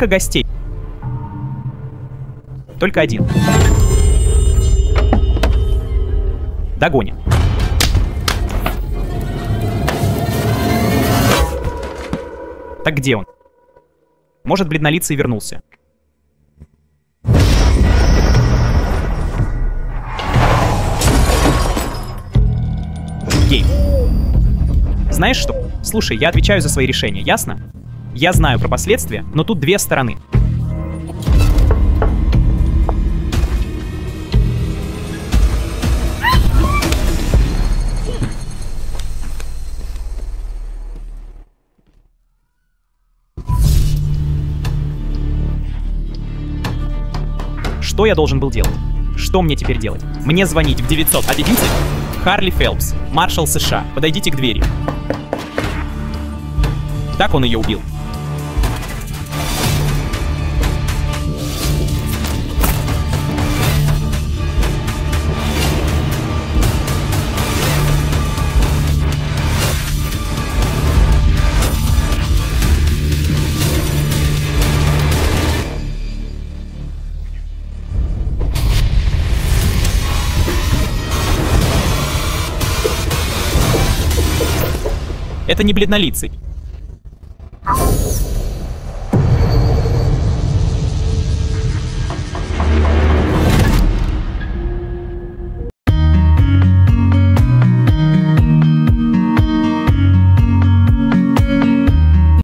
Сколько гостей? Только один. Догоним. Так где он? Может, бледнолицый вернулся. Гей. Знаешь что? Слушай, я отвечаю за свои решения, ясно? Я знаю про последствия, но тут две стороны. Что я должен был делать? Что мне теперь делать? Мне звонить в 911? Харли Фелпс, маршал США, подойдите к двери. Так он ее убил. Это не бледнолицый.